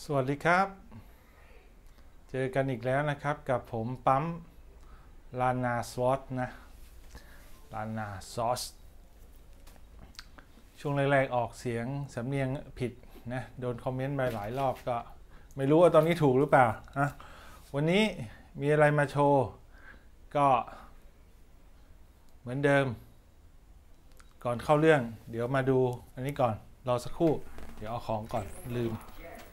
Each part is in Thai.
วัสดีครับเจอกันอีกแล้วนะครับกับผมปั๊มลานาซอสนะลานาซอสช่วงแรกๆออกเสียงสำเนียงผิดนะโดนคอมเมนต์ไปหลายรอบก็ไม่รู้ว่าตอนนี้ถูกหรือเปล่านะวันนี้มีอะไรมาโชว์ก็เหมือนเดิมก่อนเข้าเรื่องเดี๋ยวมาดูอันนี้ก่อนรอสักครู่เดี๋ยวเอาของก่อนลืม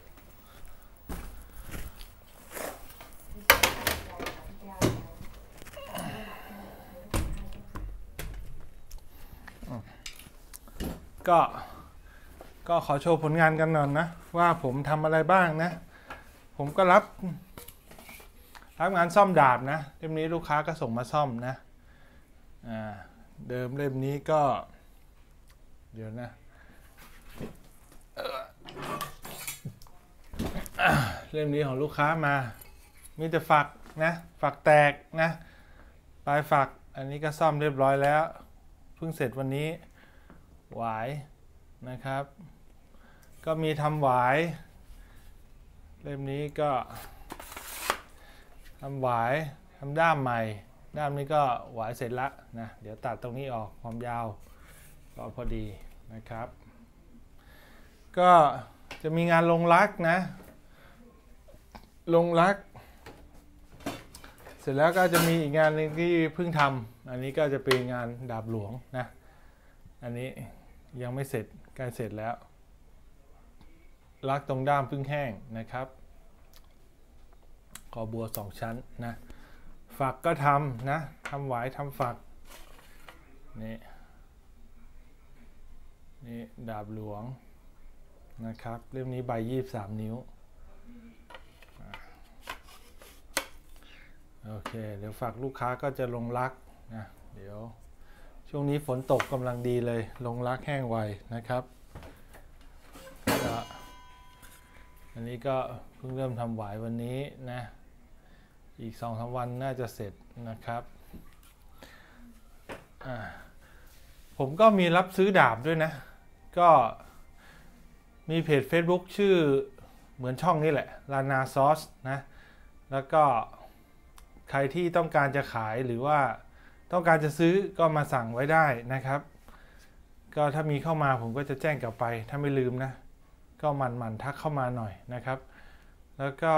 ก็ขอโชว์ผลงานกันหน่อยนะว่าผมทำอะไรบ้างนะผมก็รับงานซ่อมดาบนะเล่มนี้ลูกค้าก็ส่งมาซ่อมนะเดิมเล่มนี้ก็เดี๋ยวนะเล่มนี้ของลูกค้ามามีแต่ฝักนะฝักแตกนะปลายฝักอันนี้ก็ซ่อมเรียบร้อยแล้วเพิ่งเสร็จวันนี้หวายนะครับก็มีทำหวายเล่มนี้ก็ทำหวายทำด้ามใหม่ด้ามนี้ก็หวายเสร็จละนะเดี๋ยวตัดตรงนี้ออกความยาวก็พอดีนะครับก็จะมีงานลงรักนะลงรักเสร็จแล้วก็จะมีอีกงานหนึ่งที่เพิ่งทำอันนี้ก็จะเป็นงานดาบหลวงนะอันนี้ยังไม่เสร็จใกล้เสร็จแล้วรักตรงด้ามเพิ่งแห้งนะครับกอบัว2ชั้นนะฝักก็ทำนะทำหวายทำฝักนี่ดาบหลวงนะครับเล่มนี้ใบ23 นิ้วโอเคเดี๋ยวฝากลูกค้าก็จะลงรักนะเดี๋ยวช่วงนี้ฝนตกกำลังดีเลยลงรักแห้งไวนะครับอันนี้ก็เพิ่งเริ่มทำหวายวันนี้นะอีก 2-3 วันน่าจะเสร็จนะครับผมก็มีรับซื้อดาบด้วยนะก็มีเพจ Facebook ชื่อเหมือนช่องนี้แหละลานาซอสนะแล้วก็ใครที่ต้องการจะขายหรือว่าต้องการจะซื้อก็มาสั่งไว้ได้นะครับก็ถ้ามีเข้ามาผมก็จะแจ้งกลับไปถ้าไม่ลืมนะก็มันทักเข้ามาหน่อยนะครับแล้วก็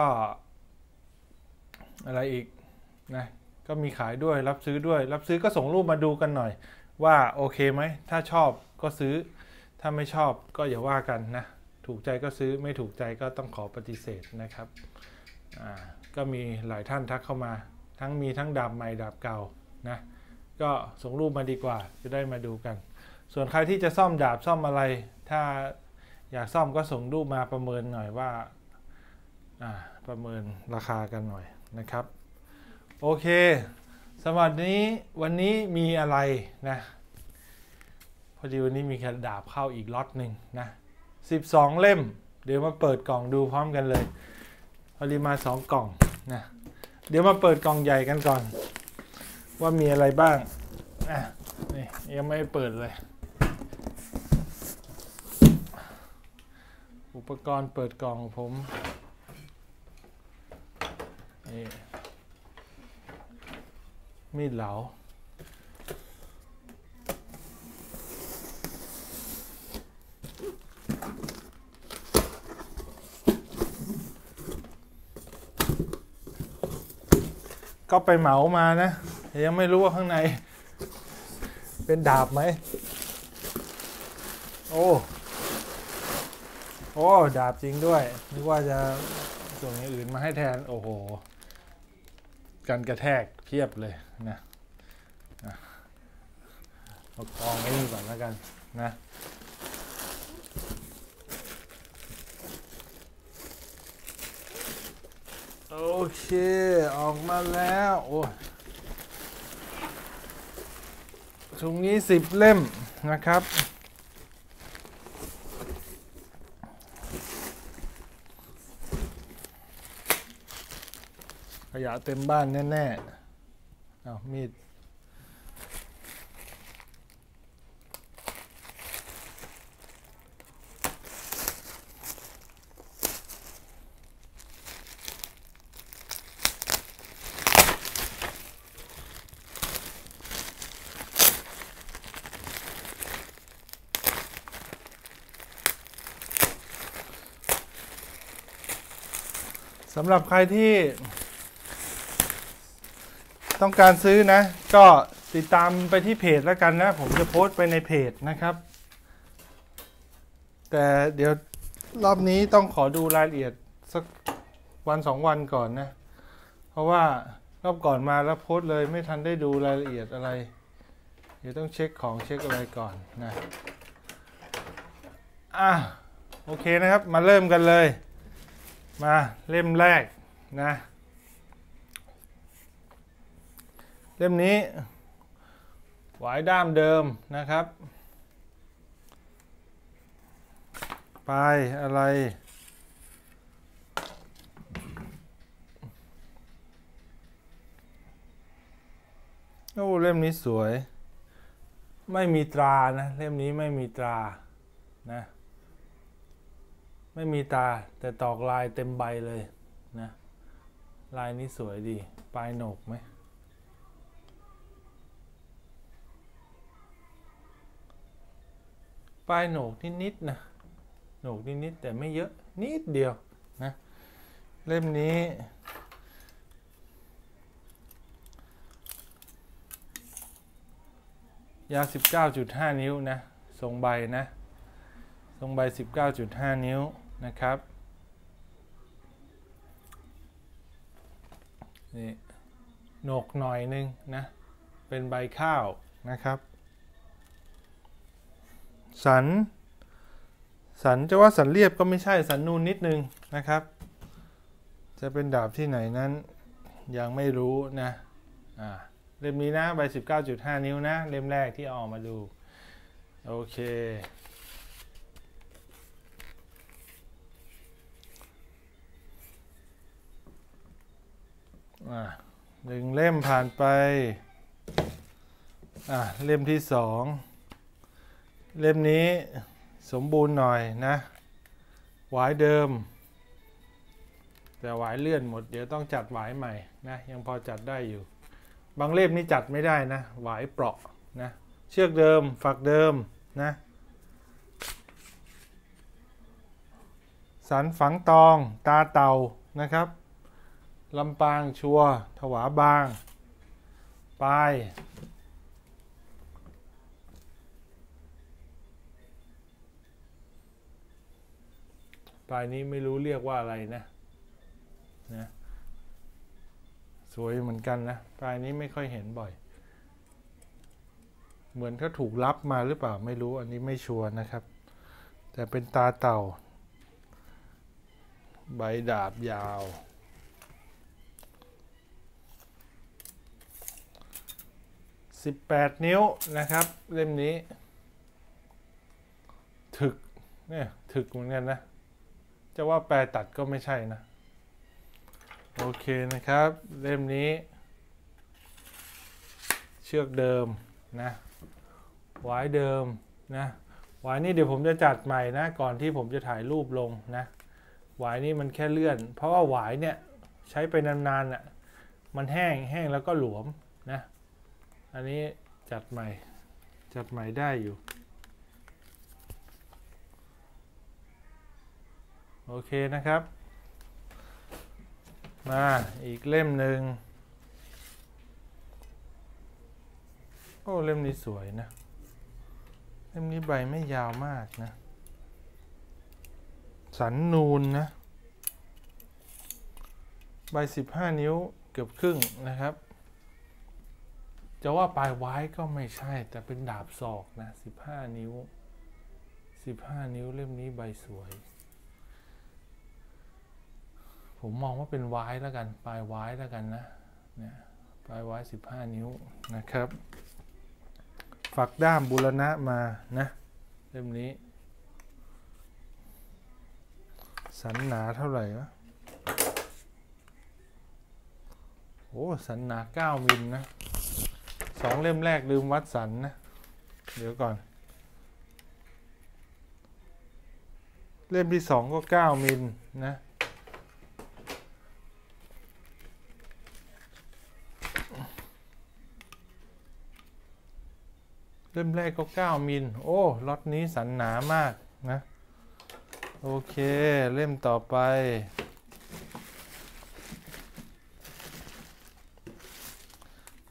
อะไรอีกนะก็มีขายด้วยรับซื้อด้วยรับซื้อก็ส่งรูปมาดูกันหน่อยว่าโอเคไหมถ้าชอบก็ซื้อถ้าไม่ชอบก็อย่าว่ากันนะถูกใจก็ซื้อไม่ถูกใจก็ต้องขอปฏิเสธนะครับก็มีหลายท่านทักเข้ามามีทั้งดาบใหม่ดาบเก่านะก็ส่งรูปมาดีกว่าจะได้มาดูกันส่วนใครที่จะซ่อมดาบซ่อมอะไรถ้าอยากซ่อมก็ส่งรูปมาประเมินหน่อยว่าประเมินราคากันหน่อยนะครับโอเคสำหรับวันนี้มีอะไรนะพอดีวันนี้มีดาบเข้าอีกล็อตหนึ่งนะ12 เล่มเดี๋ยวมาเปิดกล่องดูพร้อมกันเลยพอดีมา2 กล่องนะเดี๋ยวมาเปิดกล่องใหญ่กันก่อนว่ามีอะไรบ้างนี่ยังไม่เปิดเลยอุปกรณ์เปิดกล่องผมนี่มีดเหลาก็ไปเหมามานะยังไม่รู้ว่าข้างในเป็นดาบไหมโอ้ดาบจริงด้วยนึกว่าจะส่งอย่างอื่นมาให้แทนโอ้โหกันกระแทกเพียบเลยนะเอากองไว้นี่ก่อนแล้วกันนะโอเคออกมาแล้วโอ้ถุงนี้10 เล่มนะครับขยะเต็มบ้านแน่ๆเอามีด โสำหรับใครที่ต้องการซื้อนะก็ติดตามไปที่เพจแล้วกันนะผมจะโพสต์ไปในเพจนะครับแต่เดี๋ยวรอบนี้ต้องขอดูรายละเอียดสักวัน2 วันก่อนนะเพราะว่ารอบก่อนมาแล้วโพสต์เลยไม่ทันได้ดูรายละเอียดอะไรเดี๋ยวต้องเช็คของเช็คอะไรก่อนนะโอเคนะครับมาเริ่มกันเลยมาเล่มแรกนะเล่มนี้หวายด้ามเดิมนะครับปลายอะไรโอ้เล่มนี้สวยไม่มีตรานะเล่มนี้ไม่มีตรานะไม่มีตาแต่ตอกลายเต็มใบเลยนะลายนี้สวยดีปลายโหนกไหมปลายโหนกนิดๆนะโหนกนิดๆแต่ไม่เยอะนิดเดียวนะเล่มนี้ยาว 19.5 นิ้วนะทรงใบนะทรงใบ 19.5 นิ้วนะครับนี่โหนกหน่อยนึงนะเป็นใบข้าวนะครับสันจะว่าสันเรียบก็ไม่ใช่สันนูนนิดนึงนะครับจะเป็นดาบที่ไหนนั้นยังไม่รู้นะเล่มนี้นะใบ 19.5 นิ้วนะเล่มแรกที่ออกมาดูโอเค1 เล่มผ่านไปเล่มที่2เล่มนี้สมบูรณ์หน่อยนะหวายเดิมแต่หวายเลื่อนหมดเดี๋ยวต้องจัดหวายใหม่นะยังพอจัดได้อยู่บางเล่มนี่จัดไม่ได้นะหวายเปราะนะเชือกเดิมฝักเดิมนะสันฝังตองตาเต่านะครับลำปางชัวถวาบางปลายนี้ไม่รู้เรียกว่าอะไรนะสวยเหมือนกันนะปลายนี้ไม่ค่อยเห็นบ่อยเหมือนเขาถูกรับมาหรือเปล่าไม่รู้อันนี้ไม่ชัวร์นะครับแต่เป็นตาเต่าใบดาบยาว18 นิ้วนะครับเล่มนี้ถึกเนี่ยถึกเหมือนกันนะจะว่าแปรตัดก็ไม่ใช่นะโอเคนะครับเล่มนี้เชือกเดิมนะหวายเดิมนะหวายนี่เดี๋ยวผมจะจัดใหม่นะก่อนที่ผมจะถ่ายรูปลงนะหวายนี่มันแค่เลื่อนเพราะว่าหวายเนี่ยใช้ไปนานๆอ่ะมันแห้งแล้วก็หลวมนะอันนี้จัดใหม่ได้อยู่โอเคนะครับมาอีกเล่มหนึ่งโอ้เล่มนี้สวยนะเล่มนี้ใบไม่ยาวมากนะสันนูนนะใบ15 นิ้วเกือบครึ่งนะครับจะว่าปลายไว้ก็ไม่ใช่แต่เป็นดาบศอกนะ15 นิ้วเล่มนี้ใบสวยผมมองว่าเป็นไว้แล้วกันปลายไว้แล้วกันนะเนี่ยปลายไว้15 นิ้วนะครับฝักด้ามบูรณะมานะเล่มนี้สันหนาเท่าไหร่วะโอ้สันหนา9 มิลนะ2 เล่มแรกลืมวัดสันนะเดี๋ยวก่อนเล่มที่2ก็9 มิลนะเล่มแรกก็9 มิลโอ้ล็อตนี้สันหนามากนะโอเคเล่มต่อไป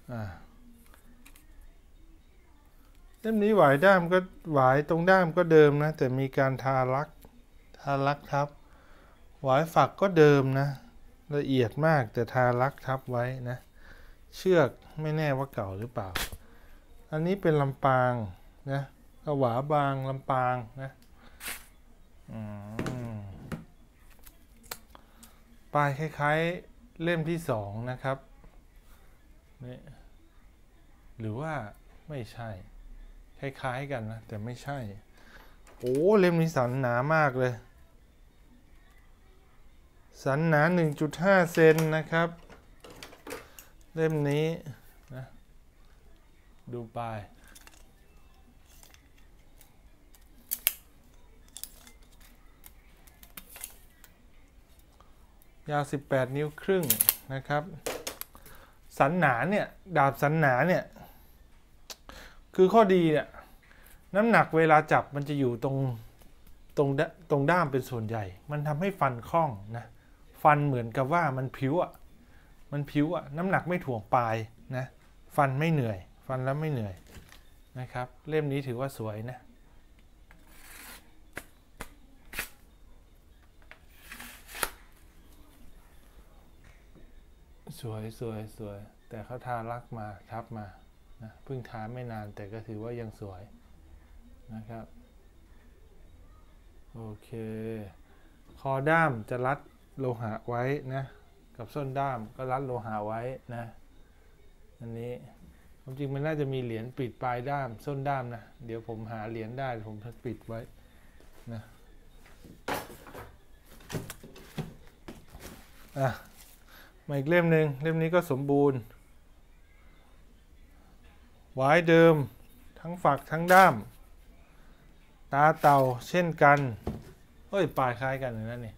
เล่มนี้หวายด้ามก็หวายตรงด้ามก็เดิมนะแต่มีการทาลักทับหวายฝักก็เดิมนะละเอียดมากแต่ทาลักทับไว้นะเชือกไม่แน่ว่าเก่าหรือเปล่าอันนี้เป็นลำปางนะหวาบางลำปางนะปลายคล้ายๆเล่มที่2นะครับนี่หรือว่าไม่ใช่คล้ายๆกันนะแต่ไม่ใช่โอ้เล่มนี้สันหนามากเลยสันหนา 1.5 เซนนะครับเล่มนี้นะดูปลายยาว18 นิ้วครึ่งนะครับสันหนาเนี่ยดาบสันหนาเนี่ยคือข้อดีเนี่ยน้ำหนักเวลาจับมันจะอยู่ตรงด้ามเป็นส่วนใหญ่มันทำให้ฟันคล่องนะฟันเหมือนกับว่ามันผิวน้ำหนักไม่ถ่วงปลายนะฟันไม่เหนื่อยฟันแล้วไม่เหนื่อยนะครับเล่มนี้ถือว่าสวยนะสวยแต่เขาทาลักมาทับมานะเพิ่งทาไม่นานแต่ก็ถือว่ายังสวยนะครับโอเคคอด้ามจะรัดโลหะไว้นะกับส้นด้ามก็รัดโลหะไว้นะอันนี้ความจริงมันน่าจะมีเหรียญปิดปลายด้ามส้นด้ามนะเดี๋ยวผมหาเหรียญได้ผมจะปิดไว้นะมาอีกเล่มหนึ่งเล่มนี้ก็สมบูรณ์หวายเดิมทั้งฝักทั้งด้ามตาเต่าเช่นกันเฮ้ยปลายคล้ายกันอย่างนั้นนี่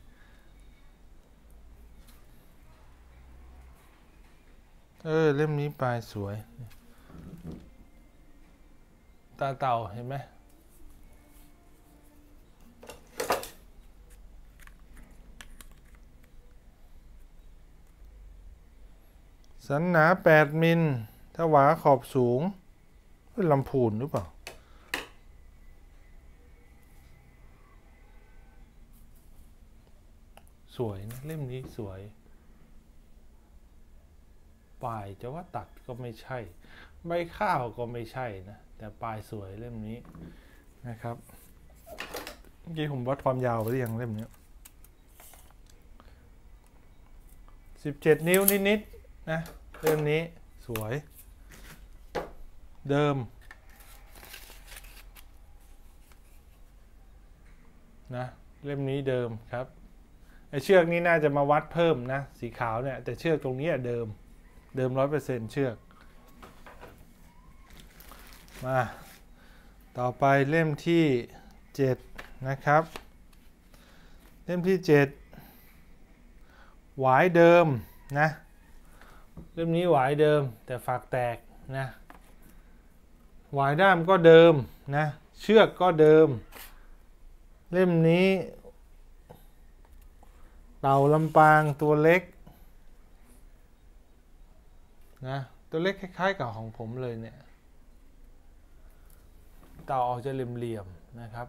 เล่มนี้ปลายสวยตาเต่าเห็นไหมสันหนา8 มิลถ้าหวาขอบสูงลำพูนหรือเปล่าสวยนะเล่มนี้สวยปลายจะว่าตัดก็ไม่ใช่ใบข้าวก็ไม่ใช่นะแต่ปลายสวยเล่มนี้นะครับเมื่อกี้ผมวัดความยาวไปหรือยังเล่มนี้17 นิ้วนิดๆนะเล่มนี้สวยเดิมนะเล่มนี้เดิมครับไอเชือกนี้น่าจะมาวัดเพิ่มนะสีขาวเนี่ยแต่เชือกตรงนี้เดิม 100% เชือกมาต่อไปเล่มที่7นะครับเล่มที่7หวายเดิมนะเล่มนี้หวายเดิมแต่ฝักแตกนะหวายด้ามก็เดิมนะเชือกก็เดิมเล่มนี้เต่าลำปางตัวเล็กนะตัวเล็กคล้ายๆกับของผมเลยเนี่ยเต่าออกจะเหลี่ยมๆนะครับ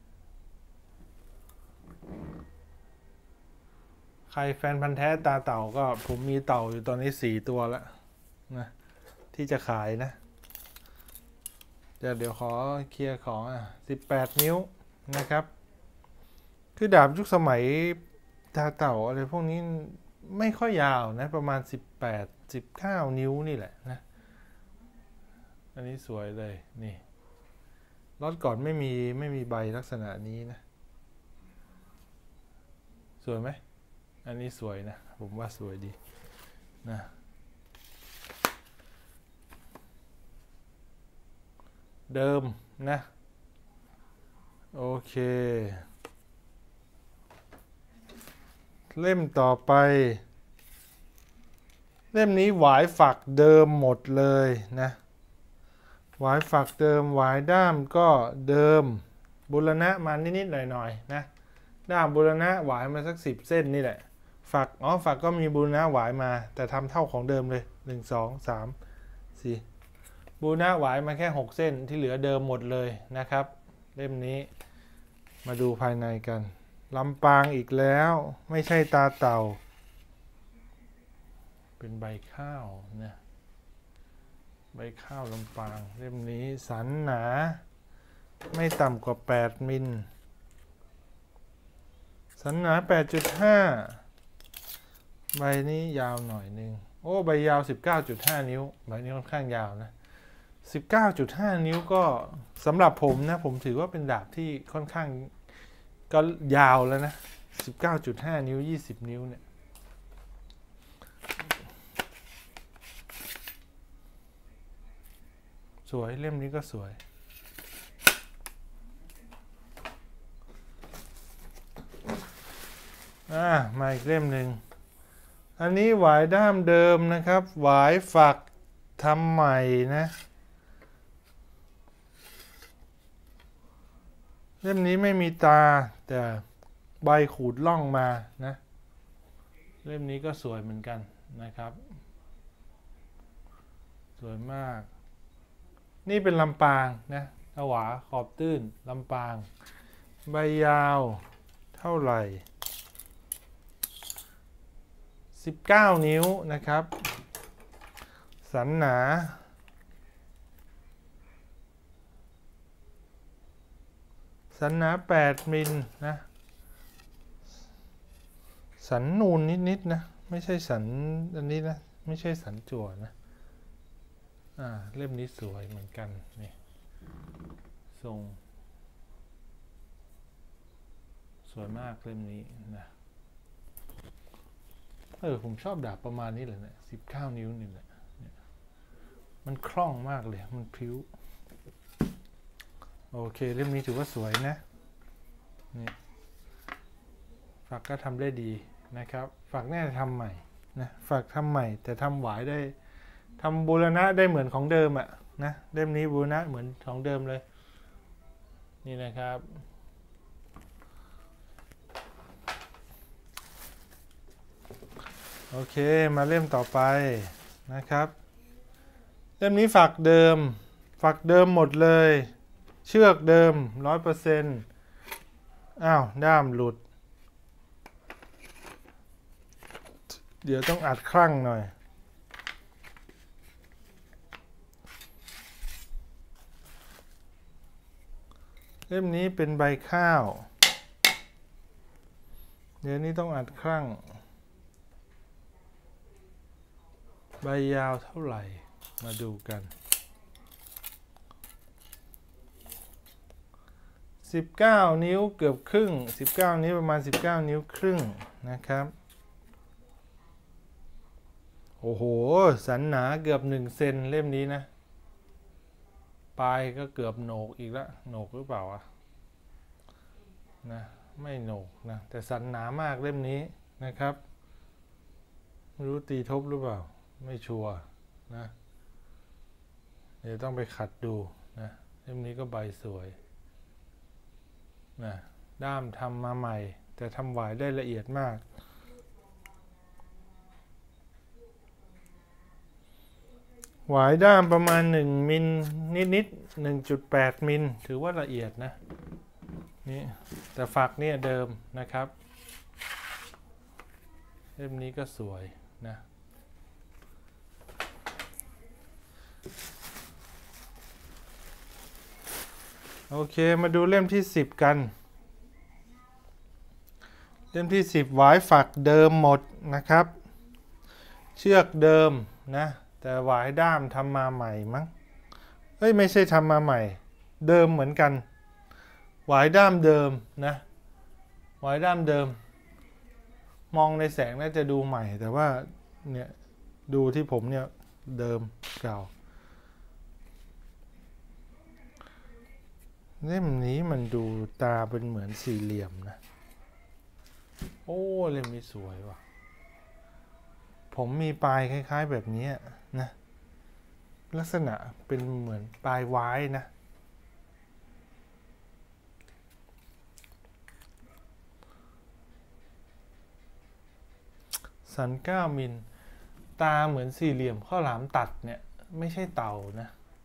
ใครแฟนพันธุ์แท้ตาเต่าก็ผมมีเต่าอยู่ตอนนี้4 ตัวแล้วนะที่จะขายนะเดี๋ยวขอเคลียร์ของ18 นิ้วนะครับคือดาบยุคสมัยตาเต่าอะไรพวกนี้ไม่ค่อยยาวนะประมาณ18-19 นิ้วนี่แหละนะอันนี้สวยเลยนี่ล็อตก่อนไม่มีใบลักษณะนี้นะสวยไหมอันนี้สวยนะผมว่าสวยดีนะเดิมนะโอเคเล่มต่อไปเล่มนี้หวายฝักเดิมหมดเลยนะหวายฝักเดิมหวายด้ามก็เดิมบูรณะมานิดๆหน่อยๆนะด้ามบูรณะหวายมาสัก10 เส้นนี่แหละฝักก็มีบูรณะหวายมาแต่ทำเท่าของเดิมเลย1 2 3 สิบูนะหวายมาแค่6เส้นที่เหลือเดิมหมดเลยนะครับเล่มนี้มาดูภายในกันลำปางอีกแล้วไม่ใช่ตาเต่าเป็นใบข้าวนะใบข้าวลำปางเล่มนี้สันหนาไม่ต่ำกว่า8มิลสันหนา 8.5 ใบนี้ยาวหน่อยนึงโอ้ใบยาว 19.5 นิ้วใบนี้ค่อนข้างยาวนะ 19.5 นิ้วก็สำหรับผมนะผมถือว่าเป็นดาบที่ค่อนข้างก็ยาวแล้วนะ 19.5 นิ้ว 20 นิ้วเนี่ยสวยเล่มนี้ก็สวยมาอีกเล่มหนึ่งอันนี้หวายด้ามเดิมนะครับหวายฝักทำใหม่นะเล่มนี้ไม่มีตาแต่ใบขูดล่องมานะเล่มนี้ก็สวยเหมือนกันนะครับสวยมากนี่เป็นลำปางนะถวาขอบตื้นลำปางใบยาวเท่าไหร่19 นิ้วนะครับสันหนา8มิลนะสันนูนนิดๆนะไม่ใช่สันอันนี้นะไม่ใช่สันจั่วนะเล่มนี้สวยเหมือนกันนี่ทรงสวยมากเล่มนี้นะผมชอบดาบประมาณนี้เลยเนี่ย19 นิ้วนี่แหละมันคล่องมากเลยมันพริ้วโอเคเล่มนี้ถือว่าสวยนะนี่ฝักก็ทำได้ดีนะครับฝักแน่ทำใหม่นะฝักทำใหม่แต่ทำหวายได้ทำบูรณะได้เหมือนของเดิมนะเล่มนี้บูรณะเหมือนของเดิมเลยนี่นะครับโอเคมาเล่มต่อไปนะครับเล่มนี้ฝักเดิมหมดเลยเชือกเดิม 100% ด้ามหลุดเดี๋ยวต้องอัดคลั่งหน่อยเล่มนี้เป็นใบข้าวเดี๋ยวนี้ต้องอัดคลั่งใบยาวเท่าไหร่มาดูกัน19 นิ้วเกือบครึ่ง19 นิ้วประมาณ19 นิ้วครึ่งนะครับโอ้โหสันหนาเกือบ1 เซนเล่มนี้นะปลายก็เกือบโหนกอีกแล้วโหนกหรือเปล่านะไม่โหนกนะแต่สันหนามากเล่มนี้นะครับไม่รู้ตีทบหรือเปล่าไม่ชัวร์นะเดี๋ยวต้องไปขัดดูนะเล่มนี้ก็ใบสวยนะด้ามทำมาใหม่แต่ทำหวายได้ละเอียดมากหวายด้ามประมาณ1 มิลนิด 1.8 มิลถือว่าละเอียดนะนี่แต่ฝักเนี่ยเดิมนะครับเล่มนี้ก็สวยนะโอเคมาดูเล่มที่10กันเล่มที่10หวายฝักเดิมหมดนะครับเชือกเดิมนะแต่หวายด้ามทำมาใหม่มั้งไม่ใช่ทำมาใหม่เดิมเหมือนกันหวายด้ามเดิมนะหวายด้ามเดิมมองในแสงน่าจะดูใหม่แต่ว่าเนี่ยดูที่ผมเนี่ยเดิมเก่าเล่มนี้มันดูตาเป็นเหมือนสี่เหลี่ยมนะโอ้เล่มนี้สวยว่ะผมมีปลายคล้ายๆแบบนี้นะลักษณะเป็นเหมือนปลายไว้นะสัน9 มิลตาเหมือนสี่เหลี่ยมข้าวหลามตัดเนี่ยไม่ใช่เต่านะ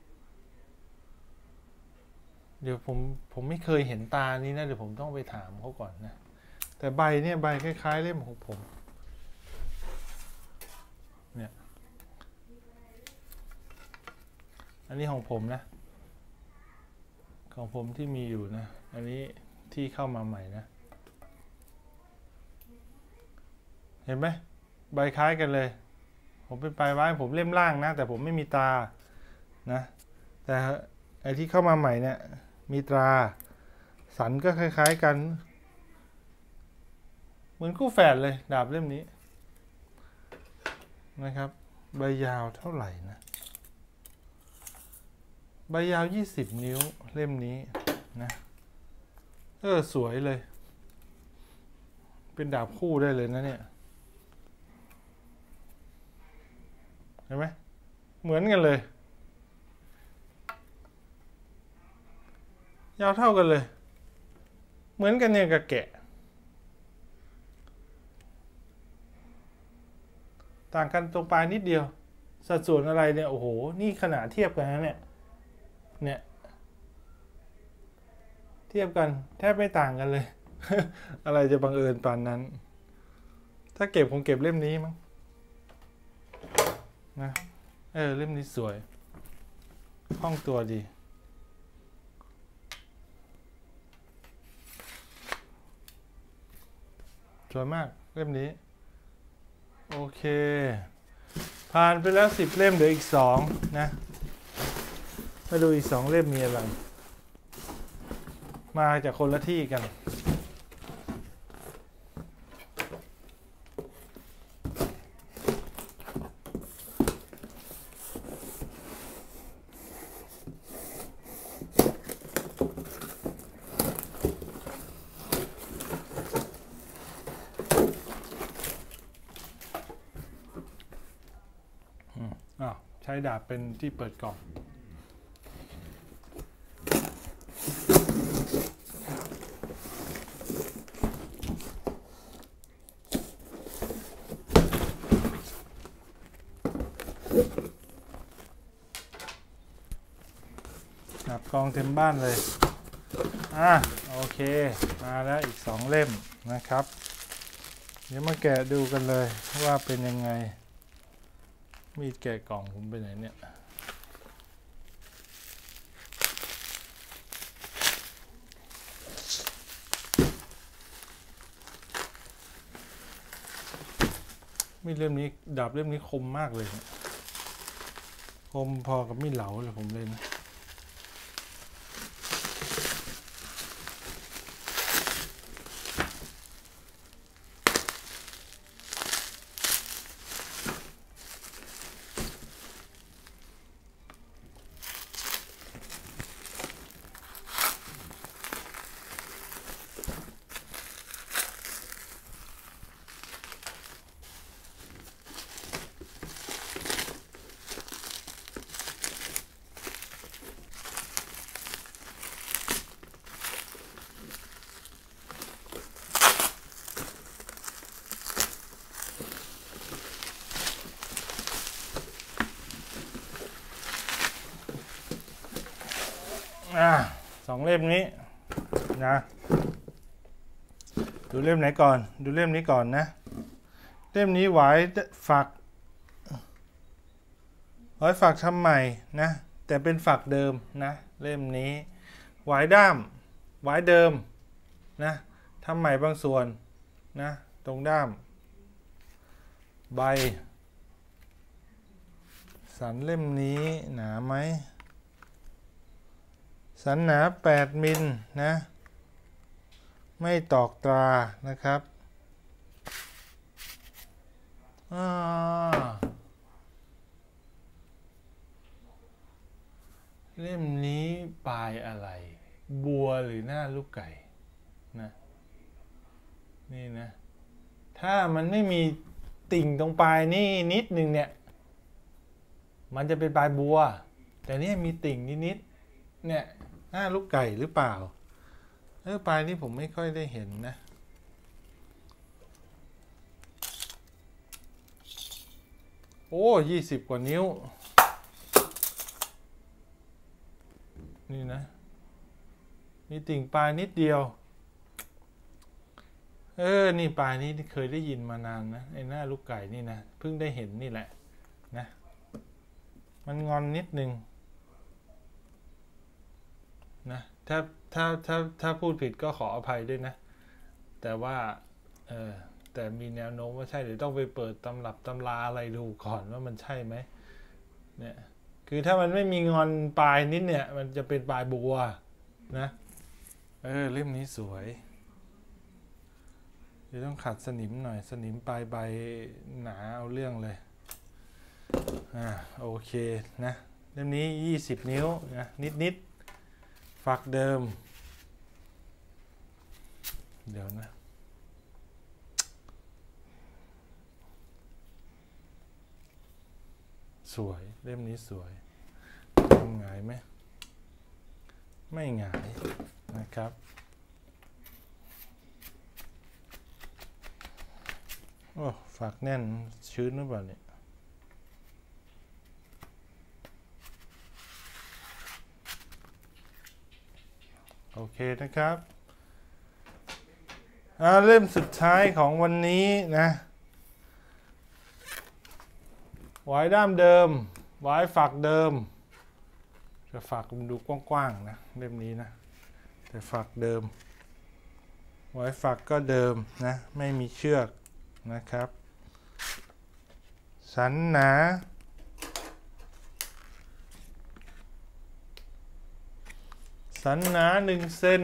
เดี๋ยวผมไม่เคยเห็นตานี้นะเดี๋ยวผมต้องไปถามเขาก่อนนะแต่ใบเนี่ยใบคล้ายๆเล่มของผมเนี่ยอันนี้ของผมนะของผมที่มีอยู่นะอันนี้ที่เข้ามาใหม่นะเห็นไหมใบคล้ายกันเลยผมเป็นปลายไม้ผมเล่มล่างนะแต่ผมไม่มีตานะแต่ไอ้ที่เข้ามาใหม่เนี่ยมีตราสันก็คล้ายๆกันเหมือนคู่แฝดเลยดาบเล่มนี้นะครับใบยาวเท่าไหร่นะใบยาว20 นิ้วเล่มนี้นะสวยเลยเป็นดาบคู่ได้เลยนะเนี่ยเห็นไหมเหมือนกันเลยยาวเท่ากันเลยเหมือนกันเนี่ยกับแกะต่างกันตรงปลายนิดเดียวสัดส่วนอะไรเนี่ยโอ้โหนี่ขนาดเทียบกันนะเนี่ยเทียบกันแทบไม่ต่างกันเลย อะไรจะบังเอิญปานนั้นถ้าเก็บคงเก็บเล่มนี้มั้งนะเล่มนี้สวยคล่องตัวดีสวยมากเล่มนี้โอเคผ่านไปแล้ว10 เล่มเหลืออีก2นะมาดูอีก2 เล่มมีอะไรมาจากคนละที่กันใช้ดาบเป็นที่เปิดกล่องดาบกองเต็มบ้านเลยโอเคมาแล้วอีก2 เล่มนะครับเดี๋ยวมาแกะดูกันเลยว่าเป็นยังไงมีดแกะกล่องผมไปไหนเนี่ยมีดเล่มนี้ดาบเล่มนี้คมมากเลยคมพอกับมีดเหลาเลยผมเลยนะ2 เล่มนี้นะดูเล่มไหนก่อนดูเล่มนี้ก่อนนะเล่มนี้หวายฝักทำใหม่นะแต่เป็นฝักเดิมนะเล่มนี้หวายด้ามหวายเดิมนะทำใหม่บางส่วนนะตรงด้ามใบสันเล่มนี้หนาไหมสันหนา8 มิลนะไม่ตอกตรานะครับเล่มนี้ปลายอะไรบัวหรือหน้าลูกไก่นะนี่นะถ้ามันไม่มีติ่งตรงปลายนี่นิดนึงเนี่ยมันจะเป็นปลายบัวแต่นี่มีติ่งนิดๆเนี่ยหน้าลูกไก่หรือเปล่าปลายนี้ผมไม่ค่อยได้เห็นนะโอ้20 กว่านิ้วนี่นะมีติ่งปลายนิดเดียวนี่ปลายนี้เคยได้ยินมานานนะไอ้หน้าลูกไก่นี่นะเพิ่งได้เห็นนี่แหละนะมันงอนนิดนึงนะถ้าพูดผิดก็ขออภัยด้วยนะแต่ว่าแต่มีแนวโน้มว่าใช่หรือต้องไปเปิดตำรับตำราอะไรดูก่อนว่ามันใช่ไหมเนี่ยคือถ้ามันไม่มีงอนปลายนิดเนี่ยมันจะเป็นปลายบัวนะเล่มนี้สวยเดี๋ยวต้องขัดสนิมหน่อยสนิมปลายใบหนาเอาเรื่องเลยโอเคนะเล่มนี้20 นิ้วนะนิดฝักเดิมเดี๋ยวนะสวยเล่มนี้สวยทำหงายไหมไม่หงายนะครับโอ้ฝักแน่นชื้นหรือเปล่าเนี่ยโอเคนะครับเล่มสุดท้ายของวันนี้นะหวายด้ามเดิมหวายฝักเดิมจะฝักมันดูกว้างๆนะเล่มนี้นะแต่ฝักเดิมหวายฝักก็เดิมนะไม่มีเชือกนะครับสันหนา1 เซน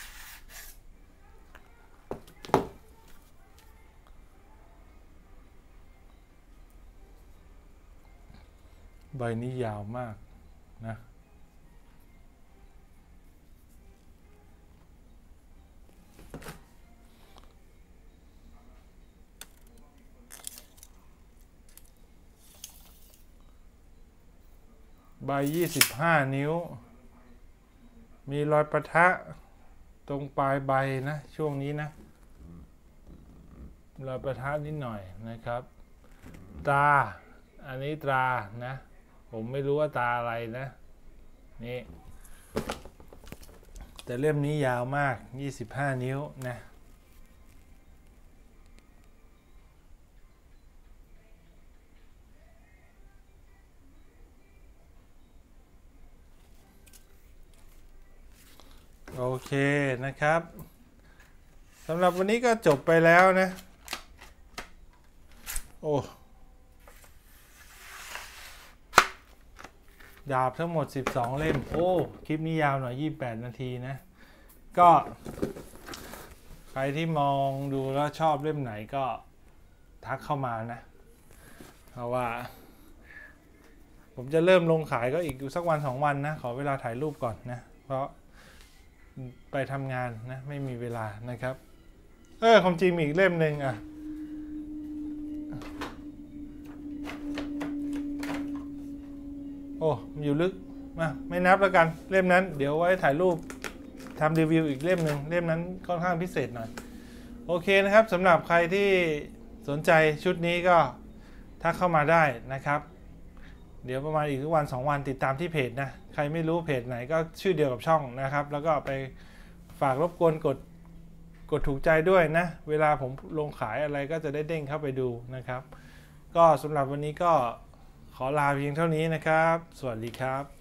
ใบนี้ยาวมากนะใบ25 นิ้วมีรอยปะทะตรงปลายใบนะช่วงนี้นะรอยปะทะนิดหน่อยนะครับตราอันนี้ตรานะผมไม่รู้ว่าตาอะไรนะนี่แต่เล่มนี้ยาวมาก25 นิ้วนะโอเคนะครับสำหรับวันนี้ก็จบไปแล้วนะโอ้ดาบทั้งหมด12 เล่มโอ้คลิปนี้ยาวหน่อย28 นาทีนะก็ใครที่มองดูแล้วชอบเล่มไหนก็ทักเข้ามานะเพราะว่าผมจะเริ่มลงขายก็อีกสักวัน2 วันนะขอเวลาถ่ายรูปก่อนนะเพราะไปทำงานนะไม่มีเวลานะครับความจริงมีอีกเล่มหนึ่งโอ้อยู่ลึกไม่นับแล้วกันเล่มนั้นเดี๋ยวไว้ถ่ายรูปทำรีวิวอีกเล่มหนึ่งเล่มนั้นค่อนข้างพิเศษหน่อยโอเคนะครับสำหรับใครที่สนใจชุดนี้ก็ทักเข้ามาได้นะครับเดี๋ยวประมาณอีกวัน2 วันติดตามที่เพจนะใครไม่รู้เพจไหนก็ชื่อเดียวกับช่องนะครับแล้วก็ไปฝากรบกวนกดถูกใจด้วยนะเวลาผมลงขายอะไรก็จะได้เด้งเข้าไปดูนะครับก็สำหรับวันนี้ก็ขอลาเพียงเท่านี้นะครับสวัสดีครับ